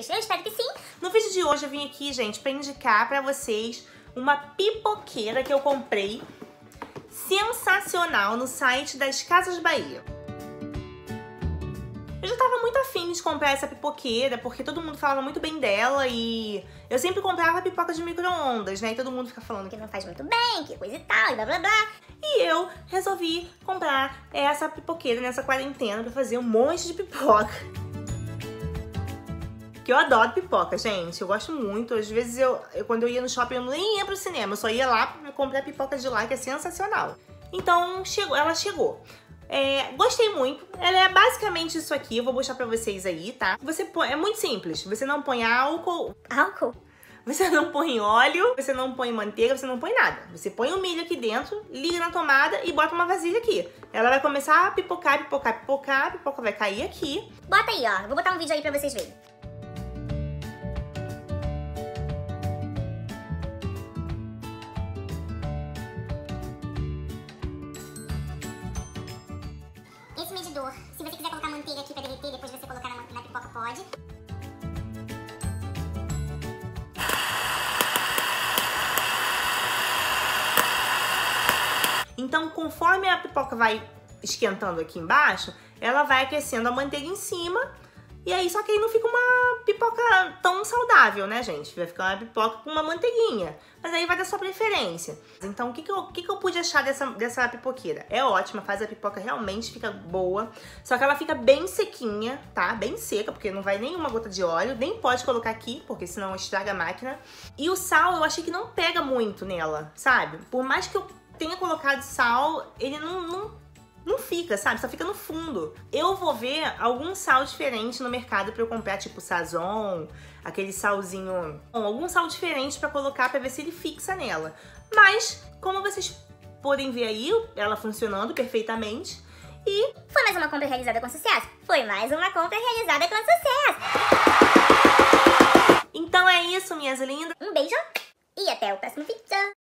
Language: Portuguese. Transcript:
gostosinhos? Eu espero que sim. No vídeo de hoje eu vim aqui, gente, pra indicar pra vocês uma pipoqueira que eu comprei sensacional no site das Casas Bahia. Eu já tava muito afim de comprar essa pipoqueira, porque todo mundo falava muito bem dela e eu sempre comprava pipoca de micro-ondas, né? E todo mundo fica falando que Que não faz muito bem, que coisa e tal, e blá blá blá. E eu resolvi comprar essa pipoqueira nessa quarentena pra fazer um monte de pipoca. Que eu adoro pipoca, gente. Eu gosto muito. Às vezes, quando eu ia no shopping, eu nem ia pro cinema. Eu só ia lá pra comprar pipoca de lá, que é sensacional. Então, ela chegou. Gostei muito. Ela é basicamente isso aqui. Eu vou mostrar pra vocês aí, tá? É muito simples. Você não põe álcool. Álcool? Você não põe óleo, você não põe manteiga, você não põe nada. Você põe o milho aqui dentro, liga na tomada e bota uma vasilha aqui. Ela vai começar a pipocar, pipocar, pipocar, a pipoca vai cair aqui. Bota aí, ó. Vou botar um vídeo aí pra vocês verem. Esse medidor, se você quiser colocar manteiga aqui pra derreter, depois você colocar na pipoca, pode. Então, conforme a pipoca vai esquentando aqui embaixo, ela vai aquecendo a manteiga em cima. E aí, só que aí não fica uma pipoca tão saudável, né, gente? Vai ficar uma pipoca com uma manteiguinha. Mas aí vai da sua preferência. Então, o que eu pude achar dessa pipoqueira? É ótima, faz a pipoca realmente fica boa. Só que ela fica bem sequinha, tá? Bem seca, porque não vai nenhuma gota de óleo. Nem pode colocar aqui, porque senão estraga a máquina. E o sal, eu achei que não pega muito nela, sabe? Por mais que eu tenha colocado sal, ele não fica, sabe? Só fica no fundo. Eu vou ver algum sal diferente no mercado pra eu comprar, tipo Sazon, aquele salzinho... algum sal diferente pra colocar pra ver se ele fixa nela. Mas, como vocês podem ver aí, ela funcionando perfeitamente. E foi mais uma compra realizada com sucesso? Foi mais uma compra realizada com sucesso! então é isso, minhas lindas. Um beijo e até o próximo vídeo!